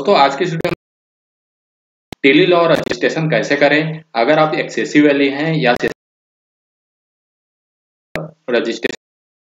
दोस्तों आज की वीडियो में टेली लॉ रजिस्ट्रेशन कैसे करें, अगर आप एक्सेसिव वैली हैं या रजिस्ट्रेशन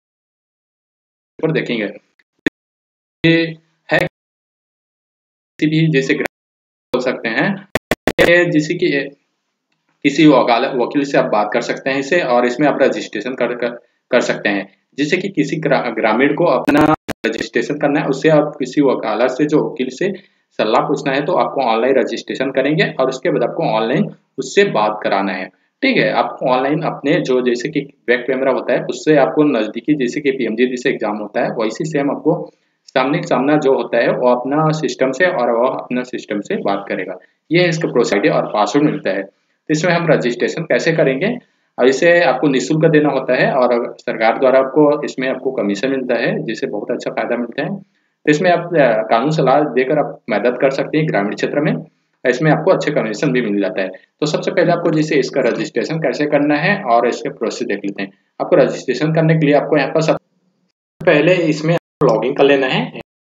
पर देखेंगे। ये है किसी भी जैसे बोल सकते हैं, जैसे कि किसी वकील से आप बात कर सकते हैं इसे, और इसमें आप रजिस्ट्रेशन कर सकते हैं। जैसे कि किसी ग्रामीण को अपना रजिस्ट्रेशन करना है, उससे आप किसी वकालत से जो वकील से सलाह पूछना है तो आपको ऑनलाइन रजिस्ट्रेशन करेंगे और उसके बाद आपको ऑनलाइन उससे बात कराना है। ठीक है, आपको ऑनलाइन अपने जो जैसे कि वेब कैमरा होता है उससे आपको नजदीकी जैसे कि पीएमजी जैसे एग्जाम होता है वैसे सेम आपको सामने सामना जो होता है वो अपना सिस्टम से और वो अपना सिस्टम से बात करेगा। ये है इसका प्रोसीजर और पासवर्ड मिलता है। तो इसमें हम रजिस्ट्रेशन कैसे करेंगे, और इसे आपको निःशुल्क देना होता है और सरकार द्वारा आपको इसमें आपको कमीशन मिलता है जिससे बहुत अच्छा फायदा मिलता है। तो इसमें आप कानून सलाह देकर आप मदद कर सकते हैं ग्रामीण क्षेत्र में, इसमें आपको अच्छे कमीशन भी मिल जाता है। तो सबसे पहले आपको जैसे इसका रजिस्ट्रेशन कैसे करना है और इसके प्रोसेस देख लेते हैं। आपको रजिस्ट्रेशन करने के लिए आपको यहाँ पर सबसे पहले इसमें लॉगिन कर लेना है।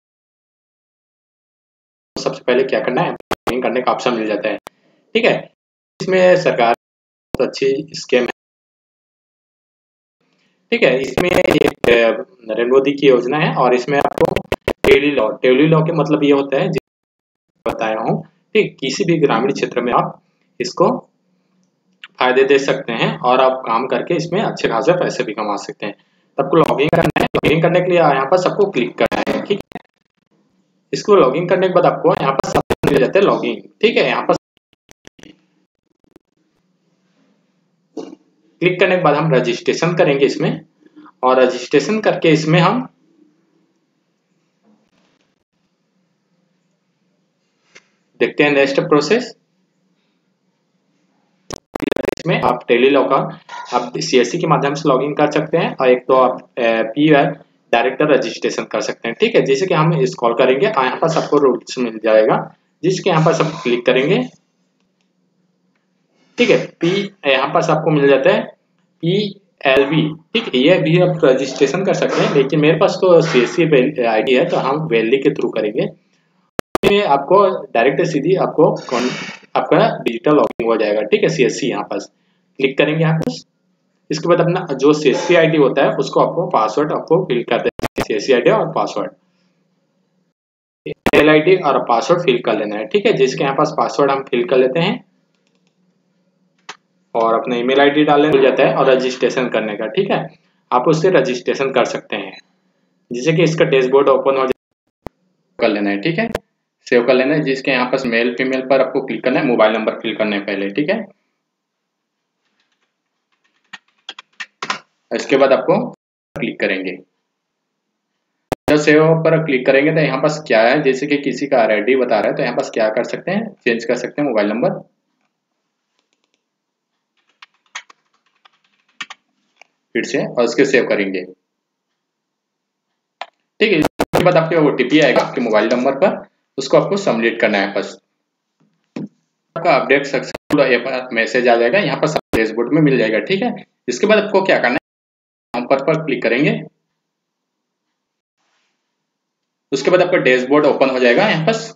सबसे पहले क्या करना है, लॉगिन करने का ऑप्शन मिल जाता है। ठीक है, इसमें सरकार बहुत अच्छी स्कीम है। ठीक है, इसमें एक नरेंद्र मोदी की योजना है और इसमें आपको टेली लॉ के मतलब ये होता है बताया हूँ। ठीक, किसी भी ग्रामीण क्षेत्र में आप इसको फायदे दे सकते हैं और आप काम करके इसमें अच्छे खासे पैसे भी कमा सकते हैं। तो आपको लॉगिन करना है। लॉगिन करने के लिए यहाँ पर सबको क्लिक करना है। ठीक है, इसको लॉगिन करने के बाद आपको यहाँ पर सब मिल जाते हैं लॉगिन। ठीक है, यहाँ पर क्लिक करने के बाद हम रजिस्ट्रेशन करेंगे इसमें, और रजिस्ट्रेशन करके इसमें हम देखते हैं नेक्स्ट प्रोसेस। इसमें आप टेली लॉ का आप सीएससी के माध्यम से लॉगिन कर सकते हैं और एक तो आप पीआर डायरेक्टर रजिस्ट्रेशन कर सकते हैं। ठीक है, जैसे कि हम स्क्रॉल करेंगे यहाँ पर सबको रूल्स मिल जाएगा जिसके यहाँ पर सब क्लिक करेंगे। ठीक है, यहाँ पर सबको मिल जाता है PLV। ठीक है, ये भी आप रजिस्ट्रेशन कर सकते हैं, लेकिन मेरे पास तो सीएससी आईडी है तो हम वैली के थ्रू करेंगे। आपको डायरेक्ट सीधी आपको आपका डिजिटल लॉगिन हो जाएगा। ठीक है, सीएससी यहाँ पर क्लिक करेंगे यहाँ पर। इसके बाद अपना जो सीएससी आईडी होता है उसको आपको पासवर्ड आपको फिल कर देना है। सीएससी आईडी और पासवर्ड, ईमेल आईडी और पासवर्ड फिल कर लेना है। ठीक है, जिसके यहाँ पास पासवर्ड हम फिल कर लेते हैं और अपना ईमेल आईडी डालने मिल जाता है और रजिस्ट्रेशन करने का। ठीक है, आप उससे रजिस्ट्रेशन कर सकते हैं। जिससे कि इसका डैशबोर्ड ओपन हो जाए कर लेना है। ठीक है, सेव कर लेना है। जिसके यहाँ पास मेल फीमेल पर आपको क्लिक करना है, मोबाइल नंबर फिल करने पहले। ठीक है, इसके बाद आपको क्लिक करेंगे। जब सेव पर क्लिक करेंगे तो यहाँ पास क्या है, जैसे कि किसी का आईडी बता रहा है तो यहाँ पास क्या कर सकते हैं, चेंज कर सकते हैं मोबाइल नंबर फिर से और उसके सेव करेंगे। ठीक है, इसके बाद आपके ओटीपी आएगा आपके मोबाइल नंबर पर, उसको आपको सबमिट करना है। बस आपका अपडेट सक्सेसफुल मैसेज आ जाएगा, यहाँ पर डैशबोर्ड में मिल जाएगा। ठीक है, इसके बाद आपको क्या करना है, पर क्लिक करेंगे। उसके बाद आपका डैशबोर्ड ओपन हो जाएगा यहाँ पर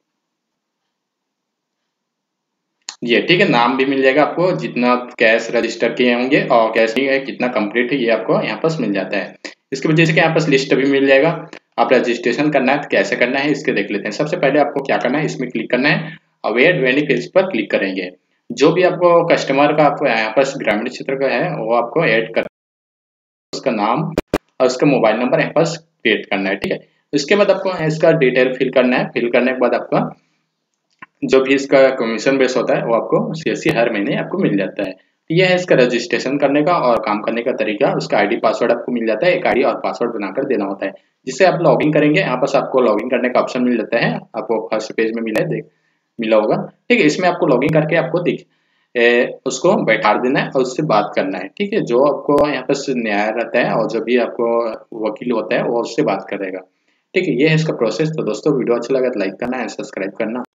ये। ठीक है, नाम भी मिल जाएगा आपको, जितना कैश रजिस्टर किए होंगे और कैश नहीं है कितना कंप्लीट है ये आपको यहाँ पर मिल जाता है। इसके वजह से यहाँ पर लिस्ट भी मिल जाएगा। आप रजिस्ट्रेशन करना है तो कैसे करना है इसके देख लेते हैं। सबसे पहले आपको क्या करना है, इसमें क्लिक करना है, अवेयर बेनिफिट्स पर क्लिक करेंगे। जो भी आपको कस्टमर का आपको यहाँ पर ग्रामीण क्षेत्र का है वो आपको ऐड कर, उसका नाम और उसका मोबाइल नंबर यहाँ पर क्रिएट करना है। ठीक है, इसके बाद आपको इसका डिटेल फिल करना है। फिल करने के बाद आपका जो भी इसका कमीशन बेस होता है वो आपको सीएससी हर महीने आपको मिल जाता है। यह है इसका रजिस्ट्रेशन करने का और काम करने का तरीका। उसका आईडी पासवर्ड आपको मिल जाता है, एक आईडी और पासवर्ड बनाकर देना होता है जिससे आप लॉगिन करेंगे। यहाँ पर आपको लॉगिन करने का ऑप्शन मिल जाता है, आपको फर्स्ट पेज में मिला होगा। ठीक है, इसमें आपको लॉगिन करके आपको उसको बैठा देना है और उससे बात करना है। ठीक है, जो आपको यहाँ पर न्याय रहता है और जो भी आपको वकील होता है वो उससे बात करेगा। ठीक है, ये है इसका प्रोसेस। तो दोस्तों वीडियो अच्छा लगा तो लाइक करना है, सब्सक्राइब करना।